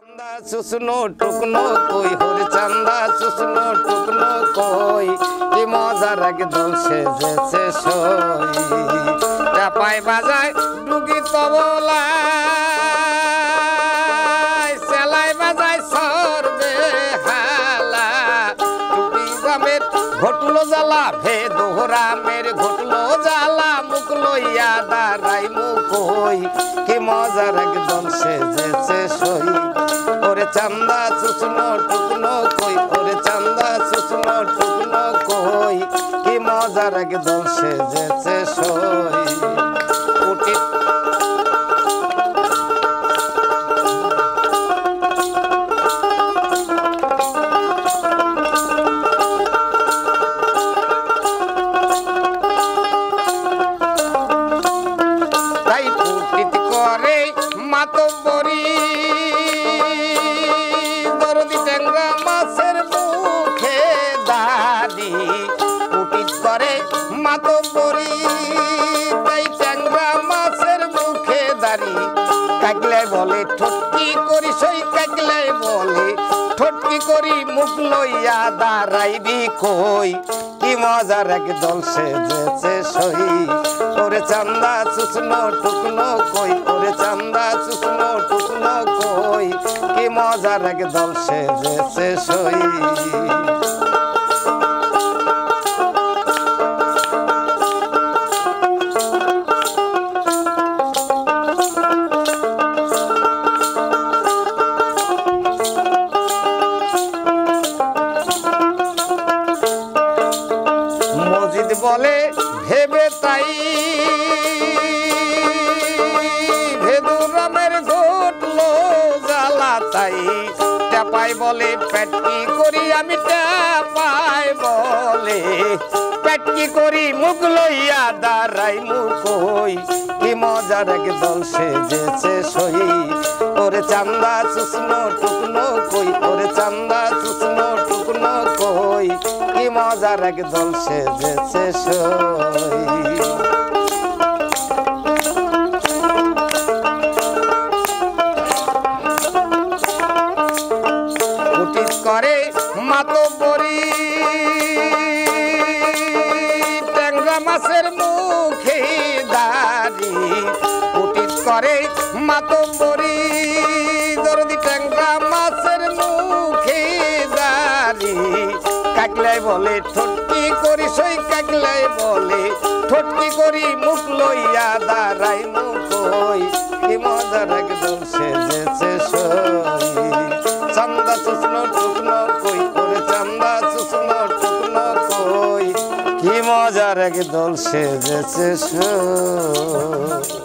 চান্দা চুষনো টুকনো কই হরে চান্দা চুষনো টুকনো কই কি মজা রাগে দোল সেজেছে সই চাপাই বাজায় ডুগি তবলায় সেলাই বাজায় সরবে হালা টুপি গ্রামের ঘটলো জ্বালা ভে দোহরামের ঘটলো জ্বালা মুখ লইয়া দাঁড়াই মুখই কি মজা রাগে দোল সেজেছে সই ওরে চান্দা চুষনো টুকনো কই ওরে চান্দা চুষনো টুকনো কই কি মজা রাগে দোল সেজেছে সই উঠি তাই পুটিত করে মাতব্বরি দরদি ট্যাংরা মাছের মুখে দাদি পুটিত করে মাতব্বরি তাই ট্যাংরা মাছের মুখে দাড়ি কাকলে বলে ঠটকি করি সই কাকলে বলে ঠটকি করি মুখ লইয়া দাঁড়াইবি কই কি মজা রাগে দল সেজেছে সই ওরে চান্দা চুষনো টুকনো কই ওরে চান্দা চুষনো টুকনো কই কি মজা রাগে দল সেজেছে সই মজিদ বলে ভেবে তাই ভেদুরামের ঘটলো জ্বালা তাই টেপাই বলে পেটকি করি আমি টেপাই বলে পেটকি করি মুখ লইয়া দাঁড়াই মুখই কি মজা রাগে দল সেজেছে সই ওরে চান্দা চুষনো টুকনো কই ওরে চান্দা চুষনো টুকনো কই কি মজা রাগে দল সেজেছে সই উঠিত করে মাতব্বরি ট্যাংরা মাছের মুখে দাড়ি উঠিত করে মাতব্বরি দরদি ট্যাংরা মাছের মুখে দাড়ি কাকলাই বলে ঠটকি করি সই কাকলাই বলে ঠটকি করি মুখ লইয়া দাঁড়াই মুখই কি মজা রাগে দোল সেজেছে সই চান্দা চুষনো টুকনো কই ওরে চান্দা চুষনো টুকনো কই কি মজা রাগে দোল সেজেছে সই।